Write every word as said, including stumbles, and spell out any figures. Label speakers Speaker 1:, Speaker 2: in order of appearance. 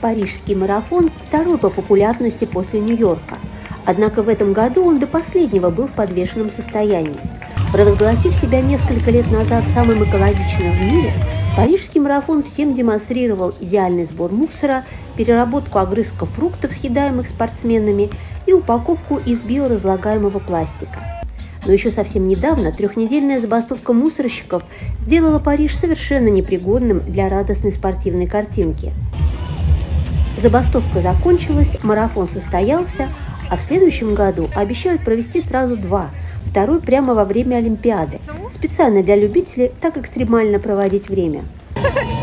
Speaker 1: Парижский марафон второй по популярности после Нью-Йорка. Однако в этом году он до последнего был в подвешенном состоянии. Провозгласив себя несколько лет назад самым экологичным в мире, Парижский марафон всем демонстрировал идеальный сбор мусора, переработку огрызков фруктов, съедаемых спортсменами, и упаковку из биоразлагаемого пластика. Но еще совсем недавно трехнедельная забастовка мусорщиков сделала Париж совершенно непригодным для радостной спортивной картинки. Забастовка закончилась, марафон состоялся, а в следующем году обещают провести сразу два, второй прямо во время Олимпиады, специально для любителей так экстремально проводить время.